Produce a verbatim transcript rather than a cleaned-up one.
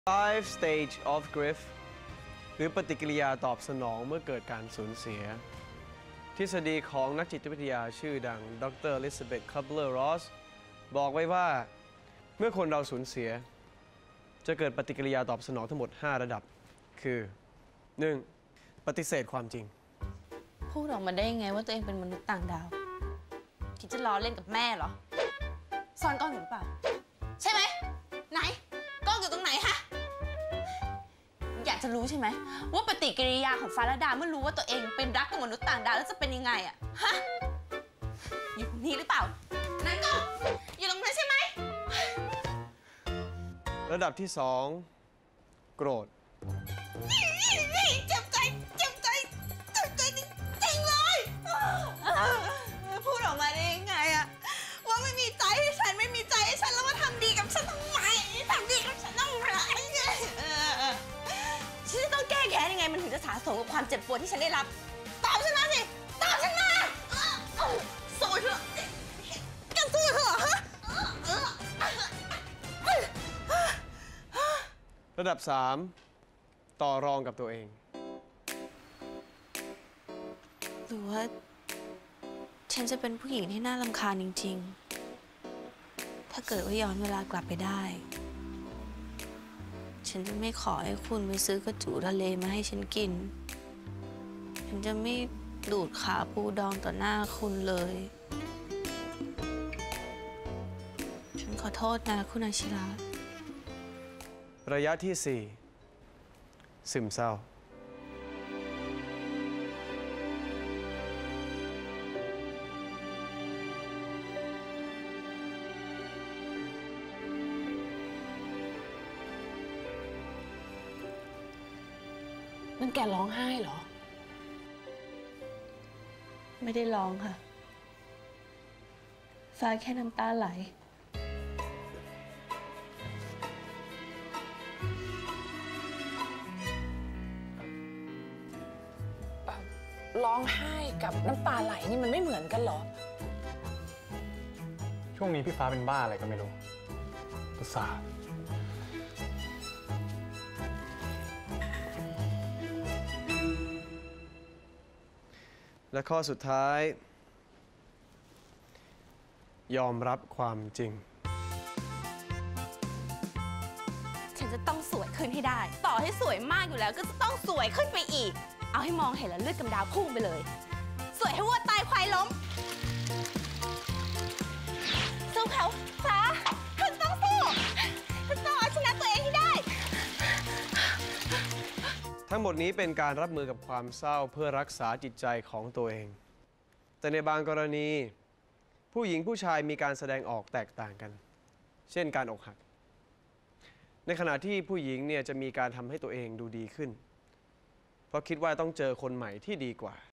five stage of grief หรือปฏิกิริยาตอบสนองเมื่อเกิดการสูญเสียทฤษฎีของนักจิตวิทยาชื่อดังดรอลิซาเบธ คับเลอร์ รอสบอกไว้ว่าเมื่อคนเราสูญเสียจะเกิดปฏิกิริยาตอบสนองทั้งหมดห้าระดับคือ หนึ่ง ปฏิเสธความจริงพูดออกมาได้ยังไงว่าตัวเองเป็นมนุษย์ต่างดาวคิดจะล้อเล่นกับแม่เหรอซ่อนกล้องอยู่หรือเปล่าใช่ไหมไหนกล้องอยู่ตรงไหนฮะอยากจะรู้ใช่ไหมว่าปฏิกิริยาของฟาราดาเมื่อรู้ว่าตัวเองเป็นรักกับมนุษย์ต่างดาวแล้วจะเป็นยังไงอะฮะอยู่ตรงนี้หรือเปล่านั่นก็อยู่ตรงนั้นใช่ไหมระดับที่สองโกรธเจ็บใจเจ็บใจเจ็บใจจริงๆเลยพูดออกมาได้ยังไงอะว่าไม่มีใจให้ฉันไม่มีใจให้ฉันแล้วมาทำดีกับฉันทำไมทำดีกับฉันทำไมฉันจะต้องแก้แค้นยังไงมันถึงจะสะสมกับความเจ็บปวดที่ฉันได้รับตอบฉันมาสิตอบฉันมาสู้เถอะกันสู้เถอะฮะระดับสามต่อรองกับตัวเองหรือว่าฉันจะเป็นผู้หญิงที่น่ารำคาญจริงๆถ้าเกิดว่าย้อนเวลากลับไปได้ฉันจะไม่ขอให้คุณไปซื้อกระจูทะเลมาให้ฉันกินฉันจะไม่ดูดขาปูดองต่อหน้าคุณเลยฉันขอโทษนะคุณอาชิระระยะที่สี่ซึมเศร้ามันแกร้องไห้เหรอไม่ได้ร้องค่ะฟ้าแค่น้ำตาไหลร้องไห้กับน้ำตาไหลนี่มันไม่เหมือนกันเหรอช่วงนี้พี่ฟ้าเป็นบ้าอะไรก็ไม่รู้ประสาทและข้อสุดท้ายยอมรับความจริงฉันจะต้องสวยขึ้นให้ได้ต่อให้สวยมากอยู่แล้วก็จะต้องสวยขึ้นไปอีกเอาให้มองเห็นแล้วเลือดกำดาวพุ่งไปเลยสวยให้วัวตายควายล้มสู้เขาฟ้าฉันต้องสู้ฉันต้องเอาชนะตัวเองให้ได้ทั้งหมดนี้เป็นการรับมือกับความเศร้าเพื่อรักษาจิตใจของตัวเองแต่ในบางกรณีผู้หญิงผู้ชายมีการแสดงออกแตกต่างกันเช่นการอกหักในขณะที่ผู้หญิงเนี่ยจะมีการทำให้ตัวเองดูดีขึ้นเพราะคิดว่าต้องเจอคนใหม่ที่ดีกว่า